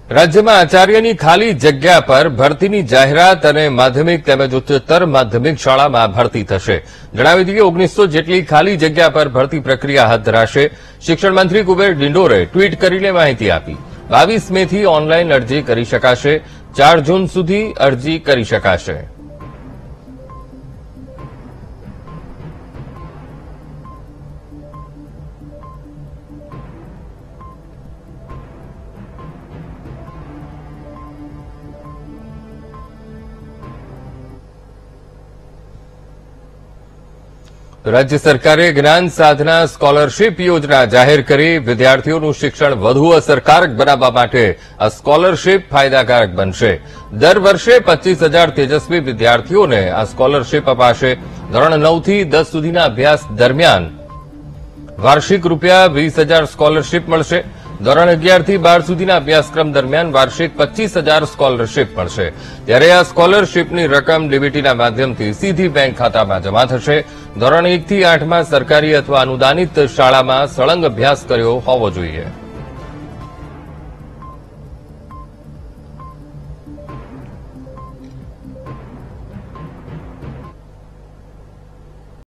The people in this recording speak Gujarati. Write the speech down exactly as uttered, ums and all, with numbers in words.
રાજ્યમાં આચાર્યની ખાલી જગ્યા પર ભરતીની જાહેરાત અને માધ્યમિક તેમજ ઉચ્ચતર માધ્યમિક શાળામાં ભરતી થશે. જણાવી દઈએ, ઓગણીસો જેટલી ખાલી જગ્યા પર ભરતી પ્રક્રિયા હાથ ધરાશે. શિક્ષણ મંત્રી કુબેર ડિંડોરે ટ્વીટ કરીને માહિતી આપી. બાવીસ મે થી ઓનલાઈન અરજી કરી શકાશે. ચાર જૂન સુધી અરજી કરી શકાશે. રાજ્ય સરકારે જ્ઞાન સાધના સ્કોલરશીપ યોજના જાહેર કરી. વિદ્યાર્થીઓનું શિક્ષણ વધુ અસરકારક બનાવવા માટે આ સ્કોલરશીપ ફાયદાકારક બનશે. દર વર્ષે પચીસ હજાર તેજસ્વી વિદ્યાર્થીઓને આ સ્કોલરશીપ અપાશે. ધોરણ નવ થી દસ સુધીના અભ્યાસ દરમિયાન વાર્ષિક રૂપિયા વીસ હજાર સ્કોલરશીપ મળશે. ધોરણ અગિયાર થી બાર સુધીના અભ્યાસક્રમ દરમિયાન વાર્ષિક પચીસ હજાર સ્કોલરશીપ મળશે. ત્યારે આ સ્કોલરશીપની રકમ ડીબીટીના માધ્યમથી સીધી બેંક ખાતામાં જમા થશે. ધોરણ એક થી આઠમાં સરકારી અથવા અનુદાનિત શાળામાં સળંગ અભ્યાસ કર્યો હોવો જોઈએ.